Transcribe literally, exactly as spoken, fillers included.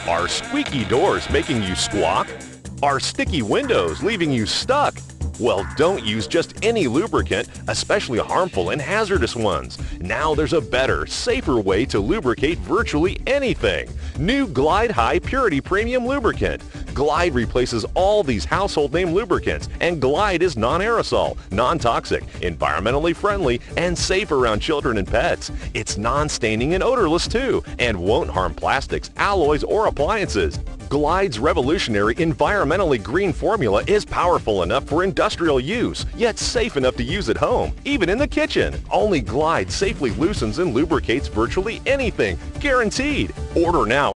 Are squeaky doors making you squawk? Are sticky windows leaving you stuck? Well, don't use just any lubricant, especially harmful and hazardous ones. Now there's a better, safer way to lubricate virtually anything. New Glide High Purity Premium Lubricant. Glide replaces all these household name lubricants, and Glide is non-aerosol, non-toxic, environmentally friendly, and safe around children and pets. It's non-staining and odorless too, and won't harm plastics, alloys, or appliances. Glide's revolutionary environmentally green formula is powerful enough for industrial use, yet safe enough to use at home, even in the kitchen. Only Glide safely loosens and lubricates virtually anything, guaranteed. Order now.